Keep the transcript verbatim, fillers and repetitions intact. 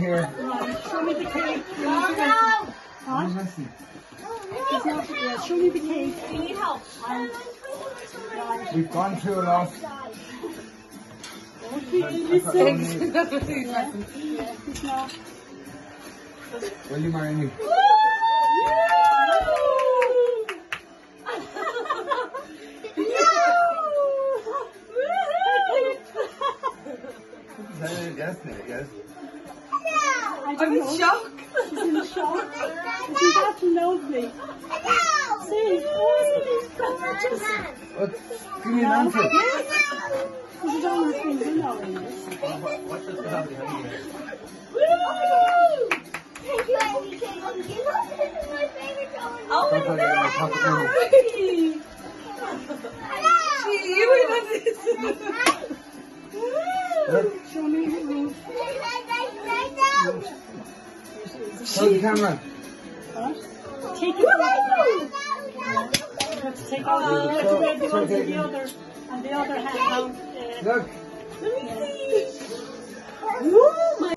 here. Right, show me the cake. No, no. What? Messy. It's not, yeah, show me the cake. You need help. And, right. We've gone through a lot. Okay, listen. Yeah, yeah, it's not. Will you marry me? Yes, yes. I don't know. Shock. She's in shock. Isn't that lovely? See, oh, gorgeous. What? Give me an answer. Put it on her finger now, in this. What's this happening here? Thank you, Andy King. This is my favorite drawing. Oh, That's why I got my pocket money. you were this. Look, Show me the roof. hold the camera. What? Take it out. You have to take out the, you have to wave the ones in the other, and the other hand out. Uh, Look. Let me see.